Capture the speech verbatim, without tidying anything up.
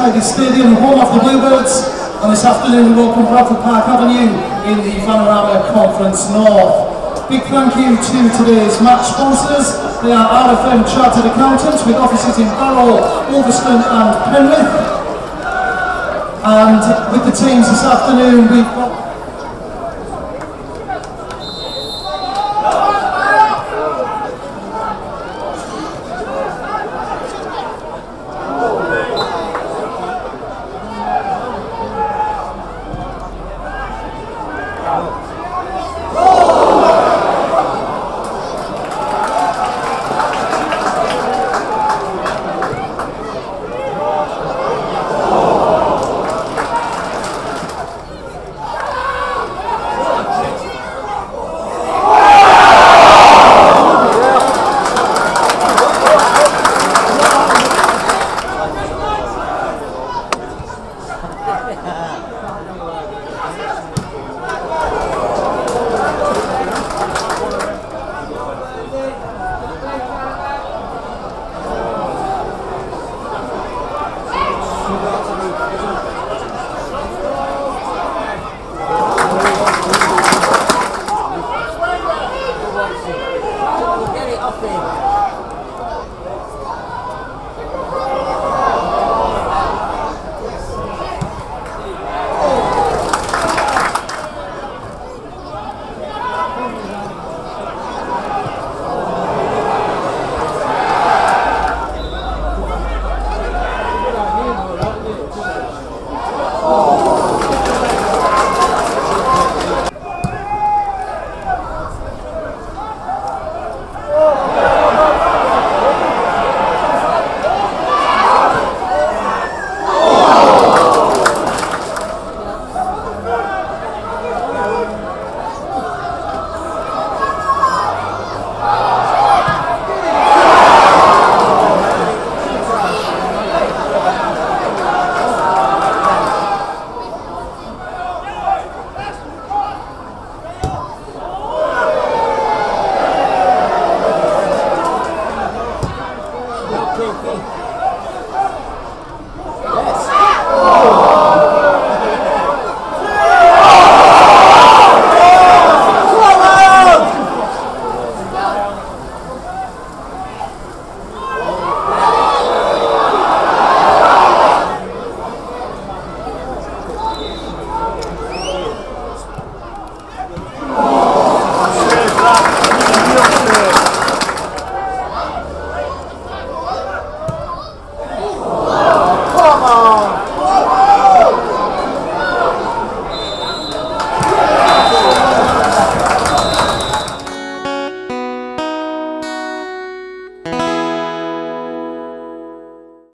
Tigers Stadium, home of the Bluebirds, and this afternoon we welcome Bradford Park Avenue in the Vanarama Conference North. Big thank you to today's match sponsors. They are R F M Chartered Accountants with offices in Barrow, Ulverston and Penrith. And with the teams this afternoon we've got